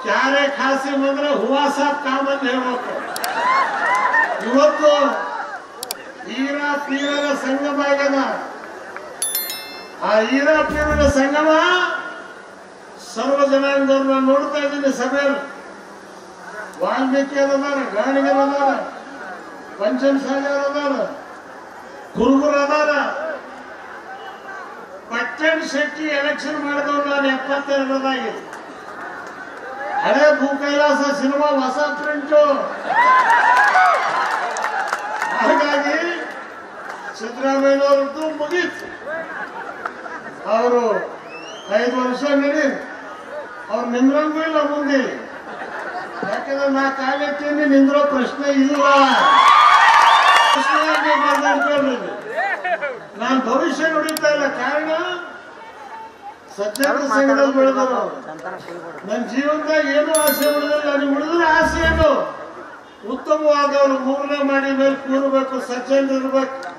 ಕ್ಯಾರೆ ಖಾಸಿ ಬಂದ್ರೆ ಹುವಾ ಸಾಬ್ ಕಾಮನ್ ಹೇಳ್ಬೇಕು. ಇವತ್ತು ಈರಾ ಪೀರರ ಸಂಗಮ ಆಗ್ಯದ. ಆ ಈರಾ ಪೀರರ ಸಂಗಮ ಸರ್ವ ಜನಾಂಗದವ್ರನ್ನ ನೋಡ್ತಾ ಇದ್ದೀನಿ ಸಭೆಯಲ್ಲಿ. ವಾಲ್ಮೀಕಿ ಅದಾರ, ಗಾಣಿಗರು ಅದಾರ, ಪಂಚಮ್ ಸಾಗರ್ ಅದಾರ, ಕುರುಬರು ಅದಾರ. ಪಟ್ಟಣ ಶೆಟ್ಟಿ ಎಲೆಕ್ಷನ್ ಮಾಡಿದವ್ರು ನಾನು 72 ಹಳೆ ಭೂ ಕೈಲಾಸ ಸಿನಿಮಾ ಹೊಸ ಪ್ರಿಂಟು. ಹಾಗಾಗಿ ಸಿದ್ದರಾಮಯ್ಯನವ್ರದ್ದು ಮುಗೀತು. ಅವರು 5 ವರ್ಷ ನಡಿ ಅವ್ರು ನಿಂದ್ರಂಗೂ ಇಲ್ಲ ಮುಂದೆ. ಯಾಕಂದ್ರೆ ನಾ ಕಾಲೆತ್ತೀನಿ ನಿಂದ್ರೋ ಪ್ರಶ್ನೆ ಇಲ್ಲ. ನಾನು ಭವಿಷ್ಯ ನುಡಿತಾ ಇಲ್ಲ. ಕಾರಣ ಸಜ್ಜನ ಸಂಘದಲ್ಲಿ ಬೆಳೆದವರು. ನನ್ನ ಜೀವನದಾಗ ಏನೂ ಆಸೆ ಉಳಿದಿಲ್ಲ. ನನಗೆ ಉಳಿದ್ರೆ ಆಸೆ ಏನು? ಉತ್ತಮವಾದವರು 3ನೇ ಮಾಡಿ ಮೇಲೆ ಕೂರಬೇಕು, ಸಜ್ಜನ ಇರ್ಬೇಕು.